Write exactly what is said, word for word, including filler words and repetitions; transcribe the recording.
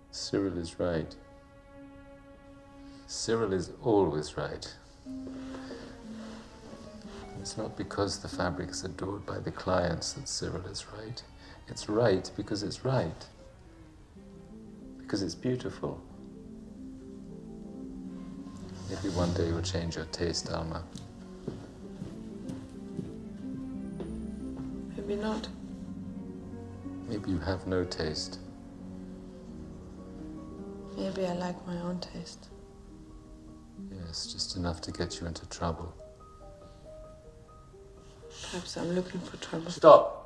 Cyril is right. Cyril is always right. It's not because the fabric is adored by the clients that Cyril is right. It's right because it's right. Because it's beautiful. Maybe one day you'll change your taste, Alma. Maybe not. Maybe you have no taste. Maybe I like my own taste. Yes, just enough to get you into trouble. Perhaps I'm looking for trouble. Stop!